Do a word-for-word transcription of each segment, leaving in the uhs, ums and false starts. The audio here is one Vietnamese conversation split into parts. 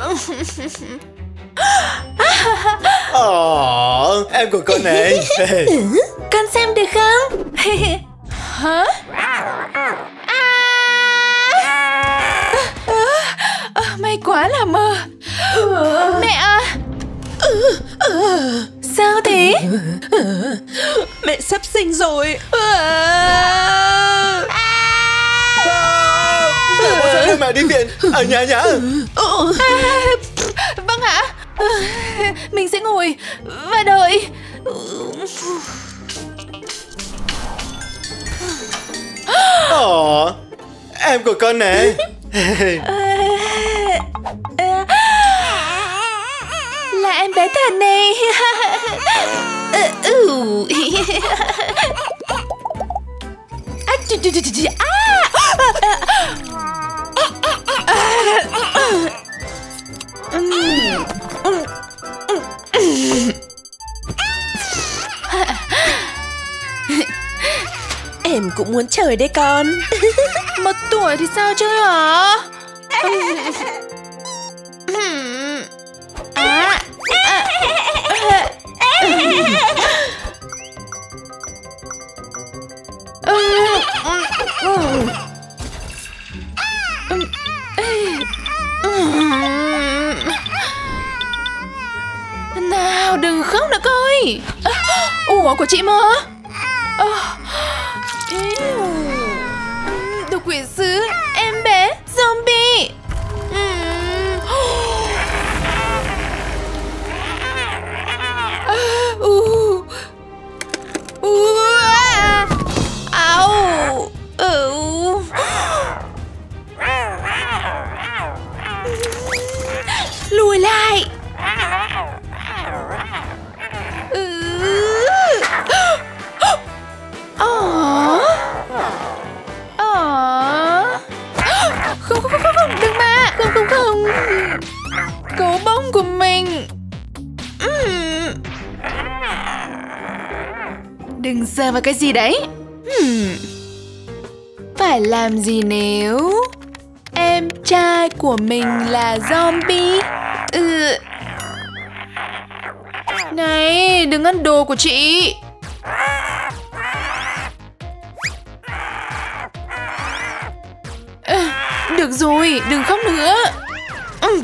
Ồ, em của con này. Con xem được không? Hả? À! À, à, may quá là mơ. Mẹ à! Sao thế? Mẹ sắp sinh rồi. Bố sẽ đưa mẹ đi viện ở nhà nhá. À, vâng ạ. Mình sẽ ngồi và đợi. Ồ, em của con này. Là em bé thật này. À, chù, chù, chù, chù, à. Em cũng muốn chơi đấy con. Một tuổi thì sao chơi hả? À, à, nào đừng khóc nữa coi. Ủa của chị mà. Độc quỷ sứ em bé zombie. Uh. Uh. Áo. Uh. Lùi lại. Ờ. Ờ. Không không không không đừng mà. Không không không. Gấu bông của mình. Đừng sờ vào cái gì đấy. Hmm. Phải làm gì nếu em trai của mình là zombie? Ừ. Này, đừng ăn đồ của chị. À, được rồi, đừng khóc nữa. Ừ.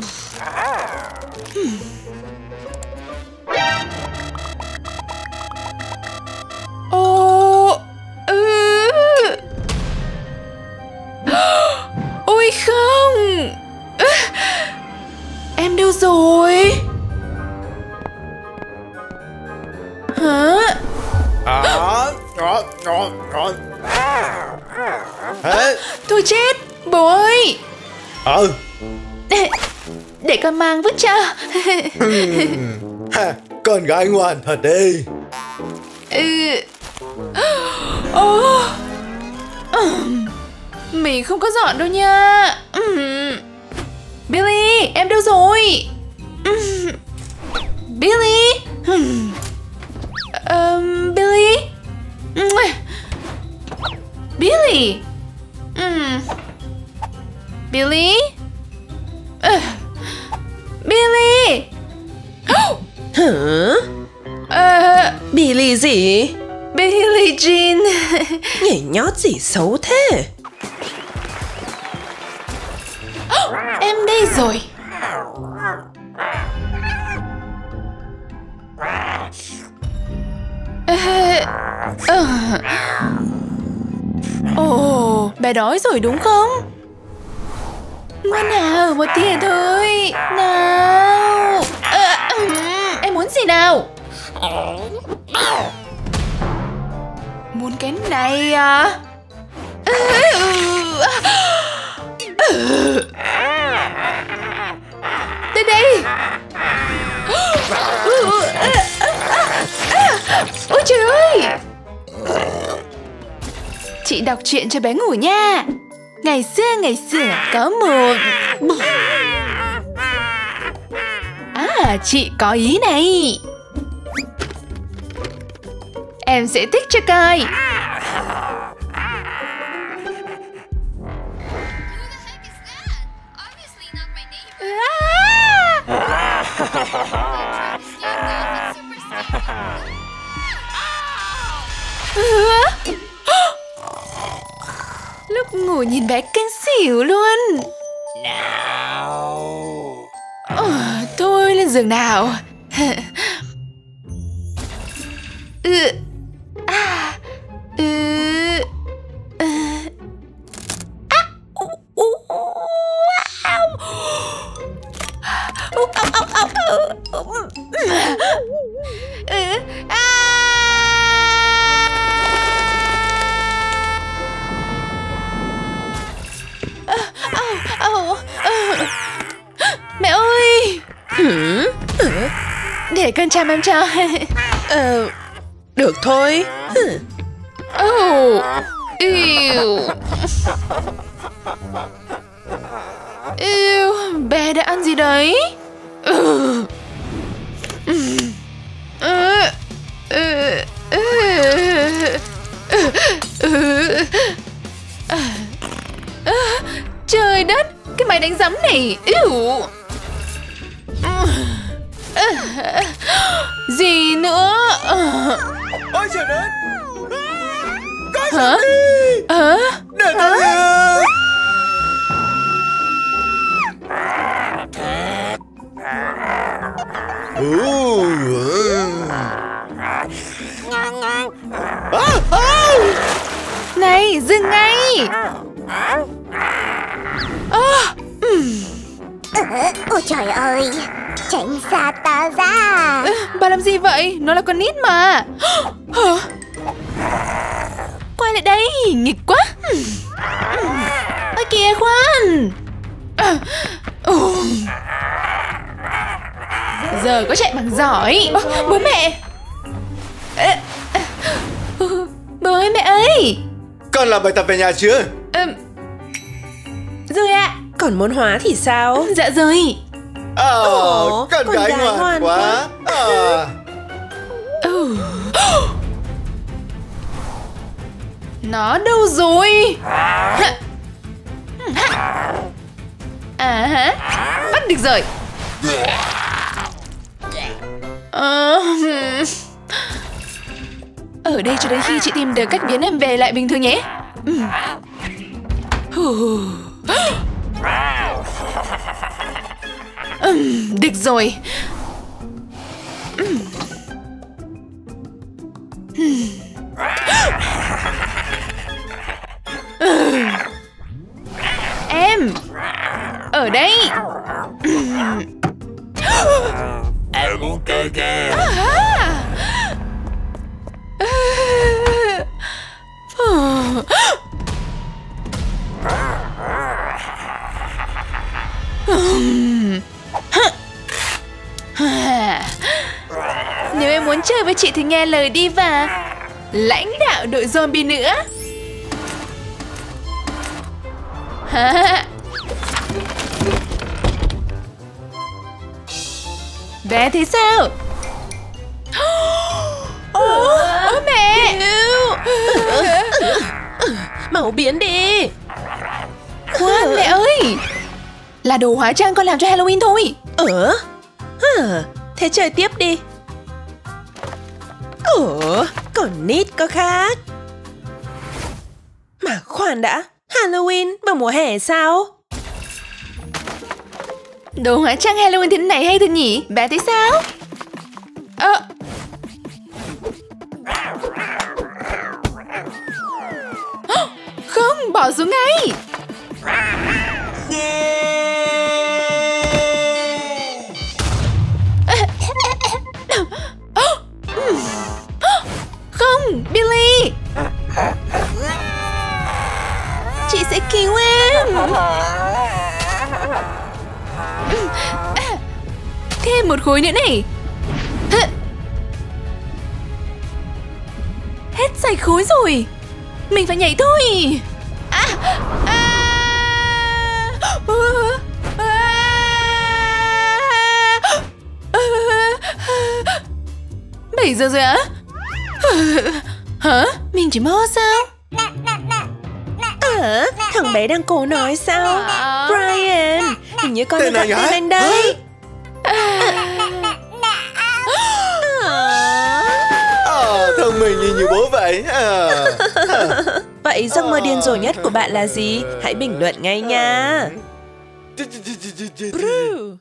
Ô, ừ. Ôi không. Em đâu rồi? Hả? À, đó, đó, đó. Hả? Thôi chết, bố ơi. Ừ. Để, để con mang vứt cho. Ha, con gái ngoan thật đi. Ừ. Ô. Mình không có dọn đâu nha. Billy, em đâu rồi? Billy. Um, Billy. Billy. Mm. Billy. Uh. Billy. Hả? Uh, Billy gì? Billie Jean. Nhảy nhót gì xấu thế? Em đây rồi. Ồ, uh, uh. bé đói rồi đúng không? Ngoan nào, một thìa thôi. Nào. uh, um, Em muốn gì nào? Muốn cái này à? Tới đây. Ôi trời ơi. Chị đọc truyện cho bé ngủ nha. Ngày xưa ngày xưa có một... À, chị có ý này. Em sẽ thích cho coi. À! Lúc ngủ nhìn bé kinh xỉu luôn. Ờ, thôi lên giường nào. ừ. À. Ừ. À. À. Ú, ú, au. Ú, au, au, au, au. Ừ. À. Oh, oh, oh. Mẹ ơi. Hử? Để con chăm em cho. Ờ, được thôi. Hử. Oh. Ew. Ew. Bé đã ăn gì đấy? Ừ. Ừ. Ừ. Ừ. Ừ. Ừ. Trời đất, cái máy đánh giấm này. Ew. Gì nữa? Ôi trời đất. Hả? Hả? Để tôi à. Này, dừng ngay. À, um. Ôi trời ơi, tránh xa ta ra. À, bà làm gì vậy? Nó là con nít mà. Hả? Quay lại đây, nghịch quá. Ôi kìa, khoan. Giờ có chạy bằng giỏi. Ô, bố mẹ. Bố ơi, mẹ ơi. Con làm bài tập về nhà chưa? À, rồi ạ. Còn môn hóa thì sao? Dạ rồi. Ờ, Ồ, con, con gái gái ngoan ngoan quá. À. Ừ. Nó đâu rồi? À hả? Bắt được rồi. Ờ, ở đây cho đến khi chị tìm được cách biến em về lại bình thường nhé. Uhm, được rồi. Uhm. Uhm. Em ở đây. Em muốn chơi game. Nếu em muốn chơi với chị thì nghe lời đi và lãnh đạo đội zombie nữa. Bé thì sao? Ôi mẹ. Mau biến đi. Khoan mẹ ơi. Là đồ hóa trang con làm cho Halloween thôi. Ờ? Hả? Thế chơi tiếp đi. Ủa, còn nít có khác. Mà khoan đã, Halloween vào mùa hè sao? Đồ hóa trang Halloween thế này hay thật nhỉ? Bé thấy sao? Ờ. Không, bỏ xuống ngay. Không, Billy. Chị sẽ cứu em. Thêm một khối nữa này. Hết sạch khối rồi. Mình phải nhảy thôi. À, à, à, à, bảy giờ rồi á? Hả? Mình chỉ mơ sao? Ờ, thằng bé đang cố nói sao? Brian, hình như con Tên đã anh gọi hả? tên anh đây. À, mình nhìn như bố vậy. À. Vậy giấc mơ điên rồ nhất của bạn là gì? Hãy bình luận ngay nha.